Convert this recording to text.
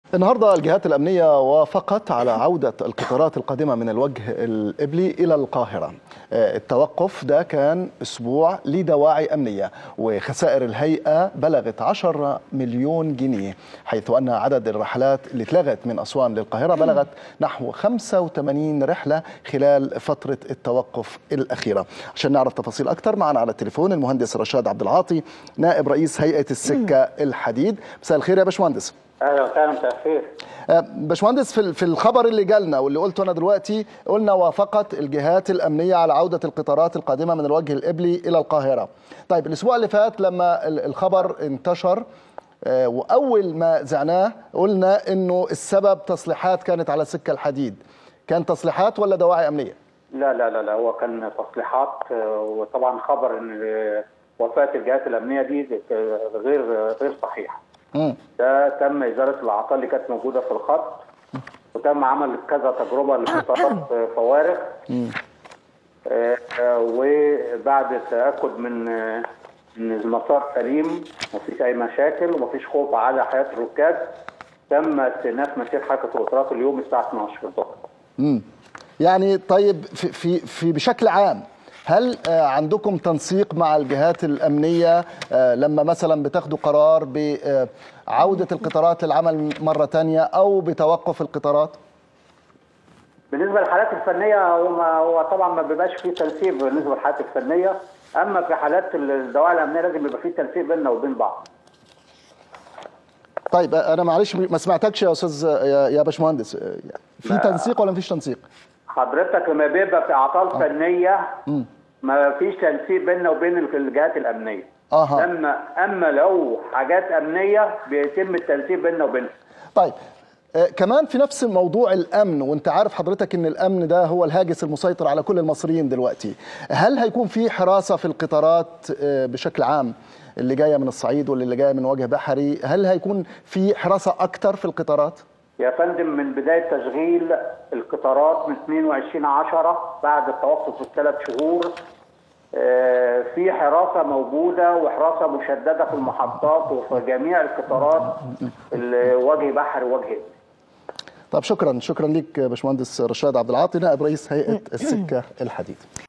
النهارده الجهات الأمنية وافقت على عودة القطارات القادمة من الوجه الإبلي إلى القاهرة. التوقف ده كان أسبوع لدواعي أمنية، وخسائر الهيئة بلغت 10 مليون جنيه، حيث أن عدد الرحلات اللي اتلغت من أسوان للقاهرة بلغت نحو 85 رحلة خلال فترة التوقف الأخيرة. عشان نعرف تفاصيل أكثر معنا على التليفون المهندس رشاد عبد العاطي، نائب رئيس هيئة السكة الحديد. مساء الخير يا باشمهندس. اهلا وسهلا، مساء الخير. باشمهندس، في الخبر اللي جالنا واللي قلته انا دلوقتي، قلنا وافقت الجهات الامنيه على عوده القطارات القادمه من الوجه الابلي الى القاهره. طيب الاسبوع اللي فات لما الخبر انتشر واول ما زعناه قلنا انه السبب تصليحات كانت على سكه الحديد. كان تصليحات ولا دواعي امنيه؟ لا لا لا لا، هو كان تصليحات، وطبعا خبر ان وفاه الجهات الامنيه دي غير صحيح. ده تم ازاله الاعطال اللي كانت موجوده في الخط، وتم عمل كذا تجربه لقطارات فوارغ، وبعد التاكد من ان المسار سليم ومفيش اي مشاكل ومفيش خوف على حياه الركاب، تم استئناف مسير حركه القطارات اليوم الساعه 12 الظهر. يعني طيب في بشكل عام، هل عندكم تنسيق مع الجهات الأمنية لما مثلا بتاخدوا قرار بعودة القطارات للعمل مرة تانية أو بتوقف القطارات؟ بالنسبة للحالات الفنية هو طبعا ما بيبقاش فيه تنسيق بالنسبة للحالات الفنية، أما في حالات الدواعي الأمنية لازم يبقى فيه تنسيق بيننا وبين بعض. طيب أنا معلش ما سمعتكش يا أستاذ يا باشمهندس، في تنسيق ولا مفيش تنسيق؟ حضرتك لما بيبقى في أعطال فنية ما فيش تنسيق بيننا وبين الجهات الأمنية. أما لو حاجات أمنية بيتم التنسيق بيننا وبينها. طيب كمان في نفس موضوع الأمن، وانت عارف حضرتك ان الأمن ده هو الهاجس المسيطر على كل المصريين دلوقتي، هل هيكون في حراسة في القطارات بشكل عام اللي جاية من الصعيد واللي جاية من وجه بحري؟ هل هيكون في حراسة أكتر في القطارات؟ يا فندم، من بداية تشغيل القطارات من 22/10 بعد التوقف الثلاث شهور في حراسة موجودة وحراسة مشددة في المحطات وفي جميع القطارات وجه بحر ووجه. طب شكرا ليك باشمهندس رشاد عبد العاطي، نائب رئيس هيئة السكة الحديد.